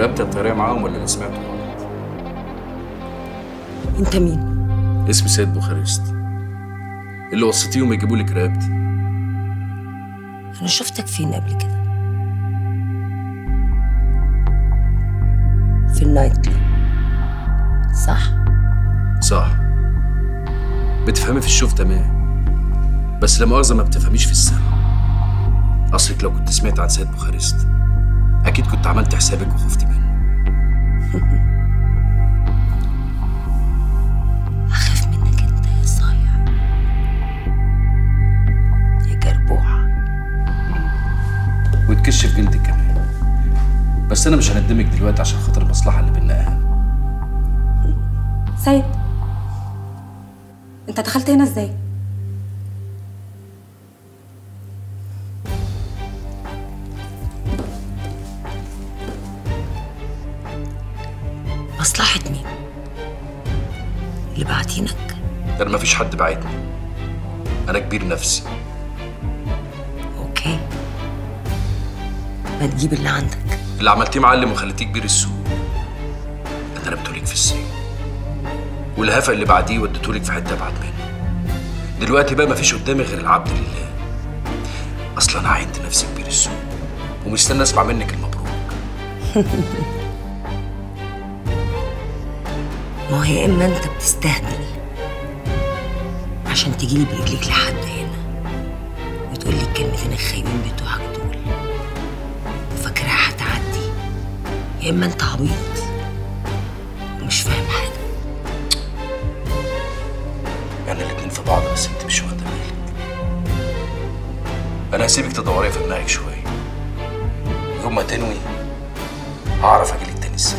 رقبتي الطيارية معاهم ولا اللي سمعته غلط؟ انت مين؟ اسمي سيد بوخارست، اللي وصيتيهم يجيبوا لك رقبتي. انا شفتك فين قبل كده؟ في النايت كلاب، صح؟ صح. بتفهمي في الشوف تمام، بس لا مؤاخذة ما بتفهميش في السمع. اصلك لو كنت سمعت عن سيد بوخارست اكيد كنت عملت حسابك وخفت منه. اخاف منك انت يا صايع يا جربوعه، وتكشف جلدك كمان. بس انا مش هندمك دلوقتي عشان خاطر المصلحه اللي بينا اهم. سيد، انت دخلت هنا ازاي؟ مصلحة مين؟ اللي بعتينك؟ ده انا مفيش حد بعتني، انا كبير نفسي. اوكي، ما تجيب اللي عندك. اللي عملتيه معلم وخليتيه كبير السوق انا ضربتهولك في السجن، والهفا اللي بعديه وديتهولك في حته ابعد منه. دلوقتي بقى مفيش قدامي غير العبد لله. اصلا انا عينت نفسي كبير السوق ومستني اسمع منك المبروك. ما هي اما انت بتستهبل عشان تجيلي برجليك لحد هنا وتقول لي الكلمتين الخايبين بتوعك دول وفاكرها هتعدي، يا اما انت عبيط ومش فاهم حاجه. احنا الاتنين في بعض بس انت مش واخده بالك. انا هسيبك تدوري في دماغك شويه، يوم ما تنوي هعرف اجيلك تاني ازاي.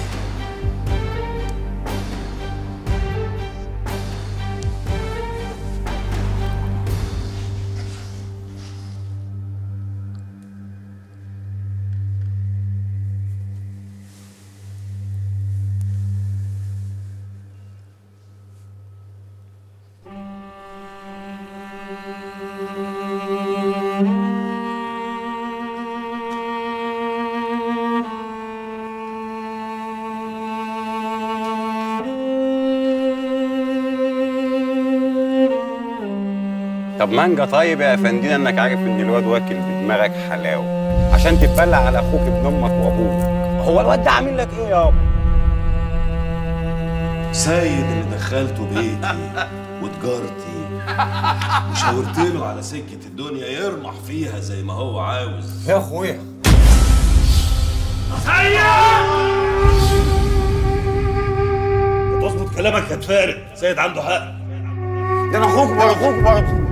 طب مانجا طيب يا افندينا انك عارف ان الواد واكل بدماغك حلاوه عشان تتبلع على اخوك ابن امك وابوك. هو الواد ده عامل لك ايه يابا؟ سيد اللي دخلته بيتي وتجارتي وشاورت له على سكه الدنيا يرمح فيها زي ما هو عاوز. يا اخويا سيد تظبط كلامك هتفارق. سيد عنده حق. ده انا اخوك برضه.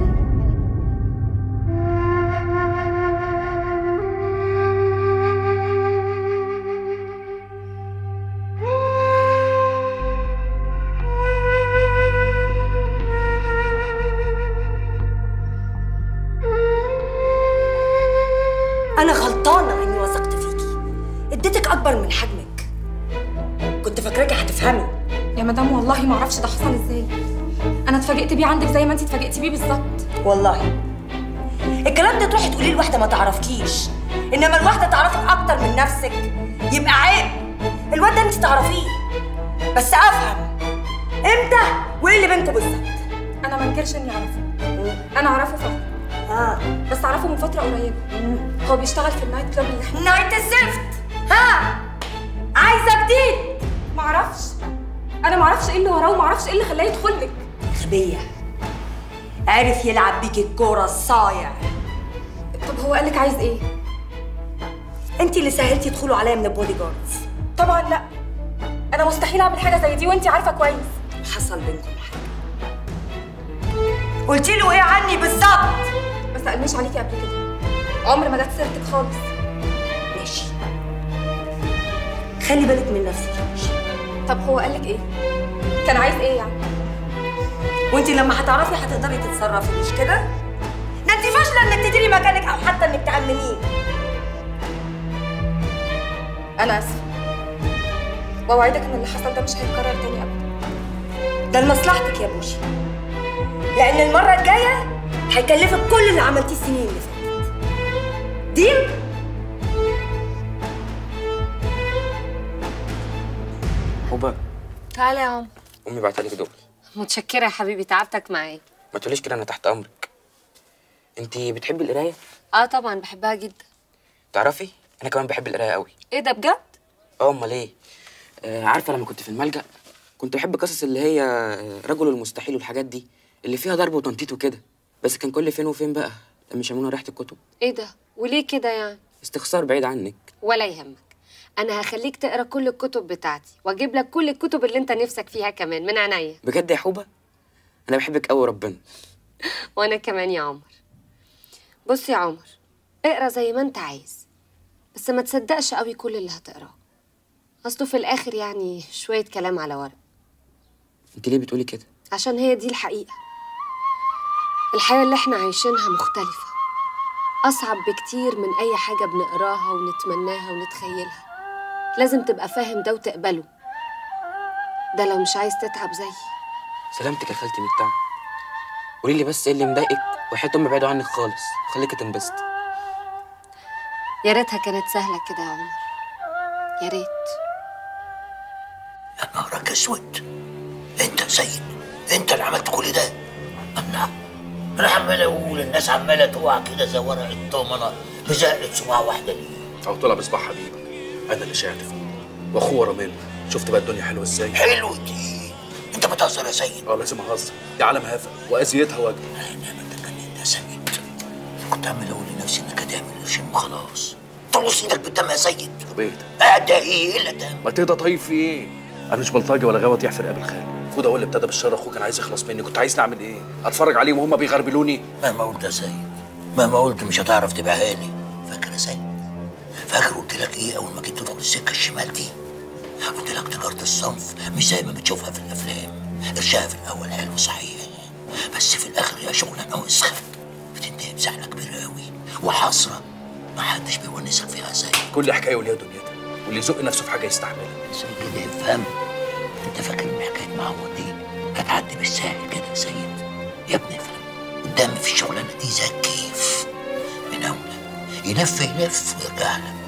انا غلطانه اني وثقت فيكي، اديتك اكبر من حجمك، كنت فاكراكي هتفهمي. يا مدام والله ما اعرفش ده حصل ازاي. انا اتفاجئت بيه عندك زي ما انت اتفاجئتي بيه بالظبط. والله الكلام ده تروحي تقوليه لواحده ما تعرفكيش، انما الواحده تعرفك اكتر من نفسك يبقى عيب. الواد ده انت تعرفيه، بس افهم امتى وايه اللي بينكم بالظبط. انا ما انكرش اني اعرفه، انا اعرفه فعلا. بس اعرفه من فتره قريبه. هو بيشتغل في النايت كلاب اللي احنا نايت الزفت. عايزه جديد؟ معرفش، انا معرفش ايه اللي وراه ومعرفش ايه اللي خلاه يدخل لك. غبيه، عرف يلعب بيكي الكوره الصايع. طب هو قالك عايز ايه؟ انت اللي سهلتي يدخلوا عليا من البودي جاردز. طبعا لا، انا مستحيل اعمل حاجه زي دي وانت عارفه كويس. حصل بينكم حاجه؟ قلتي له ايه عني بالظبط؟ ما سالنيش عليكي قبل كده، عمر ما جت سيرتك خالص. ماشي، خلي بالك من نفسك يا ماشي. طب هو قالك ايه؟ كان عايز ايه يعني؟ وانت لما هتعرفي هتقدري تتصرفي، مش كده؟ ده انت فاشله انك تديري مكانك او حتى انك تأمنيه. انا اسفه، واوعدك ان اللي حصل ده مش هيتكرر تاني ابدا. ده لمصلحتك يا بوشي، لان المره الجايه هيكلفك كل اللي عملتيه السنين اللي فاتت. ديل؟ تعالى يا عم. امي بعتلك دول. متشكره يا حبيبي، تعبتك معايا. ما تقوليش كده، انا تحت امرك. انت بتحبي القرايه؟ اه طبعا بحبها جدا. تعرفي انا كمان بحب القرايه قوي. ايه ده بجد؟ امال ايه؟ عارفه لما كنت في الملجأ كنت بحب قصص اللي هي رجل المستحيل والحاجات دي اللي فيها ضرب وتنطيط وكده، بس كان كل فين وفين بقى لما يشمونا ريحه الكتب. ايه ده؟ وليه كده يعني؟ استخسار بعيد عنك. ولا يهمك، انا هخليك تقرا كل الكتب بتاعتي واجيب لك كل الكتب اللي انت نفسك فيها كمان من عينيا. بجد يا حوبه؟ انا بحبك قوي ربنا. وانا كمان يا عمر. بص يا عمر، اقرا زي ما انت عايز، بس ما تصدقش قوي كل اللي هتقراه، اصله في الاخر يعني شويه كلام على ورق. انت ليه بتقولي كده؟ عشان هي دي الحقيقه. الحياه اللي احنا عايشينها مختلفه، اصعب بكتير من اي حاجه بنقراها ونتمناها ونتخيلها. لازم تبقى فاهم ده وتقبله، ده لو مش عايز تتعب زيي. سلامتك يا خالتي من التعب. قولي لي بس ايه اللي مضايقك وحياة امي بعيدوا عنك خالص وخليكي تنبسطي. يا ريتها كانت سهله كده يا عمر، يا ريت. يا نهارك اسود، انت يا سيد انت اللي عملت كل ده؟ انا عمال اقول الناس عماله تقع كده زي ورق الطمنه بزقه صباع واحده ليه؟ او طلع بصباح حبيبك، انا اللي شعت فيه واخوه ورا منه. شفت بقى الدنيا حلوه ازاي؟ حلو دي؟ انت بتهزر يا سيد؟ لازم اهزر، دي عالم هفا واذيتها وجه. انما انت كان يا سيد، كنت عامل اقول لنفسي انك هتعمل قرشين وخلاص. طلص ايدك بالدم يا سيد. طب ايه ده ايه الا دم؟ ما تهدى طيب في ايه؟ انا مش بلطجي ولا غاوي يحفر قبل خالي. فوده هو اللي ابتدى بالشر، اخوه كان عايز يخلص مني. كنت عايز نعمل ايه؟ اتفرج عليهم وهم بيغربلوني؟ مهما قلت يا سيد، مهما قلت مش هتعرف تبيعها لي. فاكر يا سيد؟ فاكر قلت لك ايه اول ما جيت تدخل السكه الشمال دي؟ قلت لك تجاره الصنف مش زي ما بتشوفها في الافلام. قرشها في الاول حلو صحيح، بس في الاخر هي شغلانه وسخه بتنتهي بزعله كبيره قوي وحسره ما حدش بيونسك فيها زي. كل حكايه وليها دنيتها، واللي يزق نفسه في حاجه يستحملها. يا سيد افهم، انت فاكر ان حكايه معوض دي هتعدي بالسهل كده يا سيد؟ يا ابني افهم، قدام في الشغلانه دي زي الكيف، من اولى يلف يلف ويرجع لك.